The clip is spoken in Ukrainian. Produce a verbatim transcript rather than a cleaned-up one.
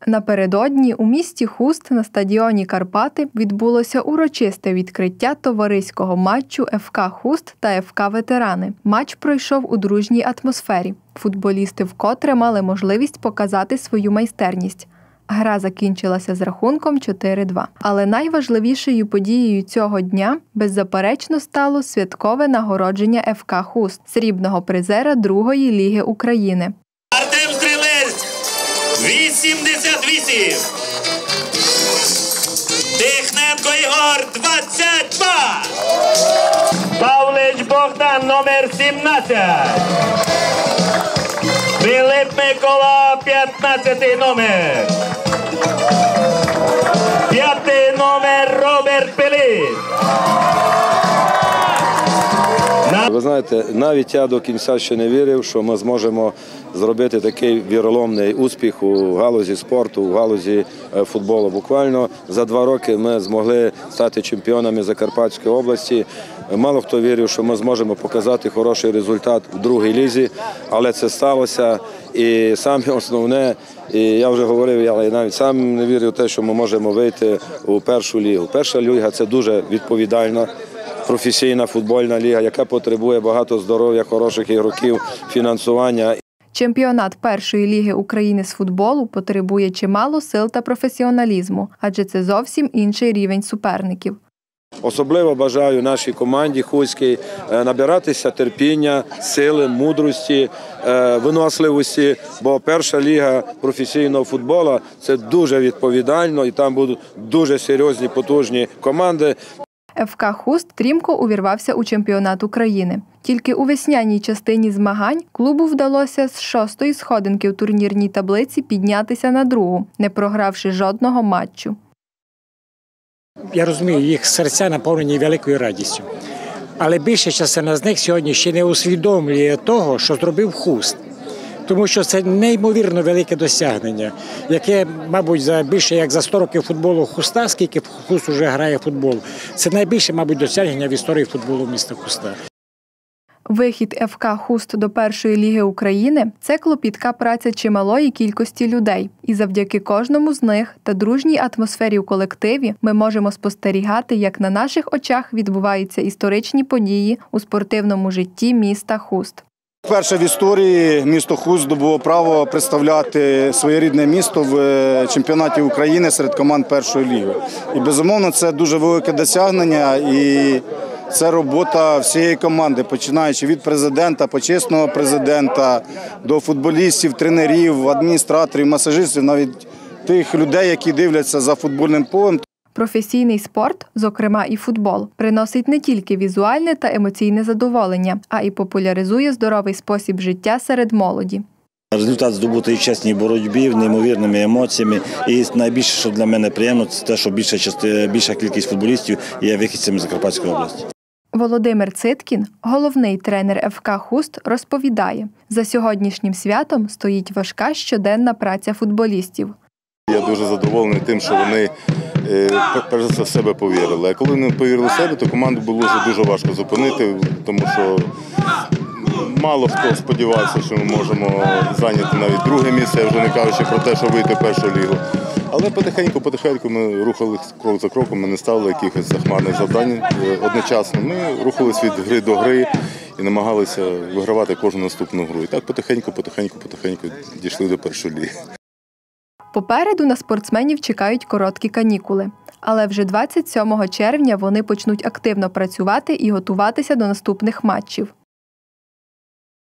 Напередодні у місті Хуст на стадіоні «Карпати» відбулося урочисте відкриття товариського матчу еф ка «Хуст» та еф ка «Ветерани». Матч пройшов у дружній атмосфері. Футболісти вкотре мали можливість показати свою майстерність. Гра закінчилася з рахунком чотири-два. Але найважливішою подією цього дня беззаперечно стало святкове нагородження еф ка «Хуст» – срібного призера другої ліги України. Артем Стрілець – вісімдесят вісім. Тихненко Ігор – двадцять два. Павлич Богдан – номер сімнадцять. Філип Микола – п'ятнадцятий номер. П'ятий номер Роберт Пилип. Ви знаєте, навіть я до кінця ще не вірив, що ми зможемо зробити такий віроломний успіх у галузі спорту, у галузі футболу. Буквально за два роки ми змогли стати чемпіонами Закарпатської області. Мало хто вірив, що ми зможемо показати хороший результат в другій лізі, але це сталося. І саме основне, і я вже говорив, я навіть сам не вірив в те, що ми можемо вийти у першу лігу. Перша ліга – це дуже відповідальна, професійна футбольна ліга, яка потребує багато здоров'я, хороших ігроків, фінансування. Чемпіонат першої ліги України з футболу потребує чимало сил та професіоналізму, адже це зовсім інший рівень суперників. Особливо бажаю нашій команді хуській набиратися терпіння, сили, мудрості, виносливості, бо перша ліга професійного футболу – це дуже відповідально і там будуть дуже серйозні, потужні команди. еф ка «Хуст» стрімко увірвався у чемпіонат України. Тільки у весняній частині змагань клубу вдалося з шостої сходинки в турнірній таблиці піднятися на другу, не програвши жодного матчу. Я розумію, їх серця наповнені великою радістю. Але більша частина з них сьогодні ще не усвідомлює того, що зробив «Хуст». Тому що це неймовірно велике досягнення, яке, мабуть, за більше як за сто років футболу Хуста, скільки Хуст вже грає футбол, це найбільше, мабуть, досягнення в історії футболу міста Хуста. Вихід еф ка «Хуст» до першої ліги України – це клопітка праця чималої кількості людей. І завдяки кожному з них та дружній атмосфері у колективі ми можемо спостерігати, як на наших очах відбуваються історичні події у спортивному житті міста Хуст. Вперше в історії місто Хуст здобуло право представляти своє рідне місто в чемпіонаті України серед команд першої ліги. І, безумовно, це дуже велике досягнення і це робота всієї команди, починаючи від президента, почесного президента, до футболістів, тренерів, адміністраторів, масажистів, навіть тих людей, які дивляться за футбольним полем. Професійний спорт, зокрема і футбол, приносить не тільки візуальне та емоційне задоволення, а й популяризує здоровий спосіб життя серед молоді. Результат здобутий в чесній боротьбі, неймовірними емоціями. І найбільше, що для мене приємно, це те, що більша, більша кількість футболістів є вихідцями Закарпатської області. Володимир Циткін, головний тренер еф ка «Хуст», розповідає, за сьогоднішнім святом стоїть важка щоденна праця футболістів. Я дуже задоволений тим, що вони перш за все в себе повірили. А коли вони повірили в себе, то команду було вже дуже важко зупинити, тому що мало хто сподівався, що ми можемо зайняти навіть друге місце, вже не кажучи про те, що вийти в першу лігу. Але потихеньку-потихеньку ми рухалися крок за кроком, ми не ставили якихось захмарних завдань одночасно. Ми рухалися від гри до гри і намагалися вигравати кожну наступну гру. І так потихеньку-потихеньку-потихеньку дійшли до першої ліги. Попереду на спортсменів чекають короткі канікули. Але вже двадцять сьомого червня вони почнуть активно працювати і готуватися до наступних матчів.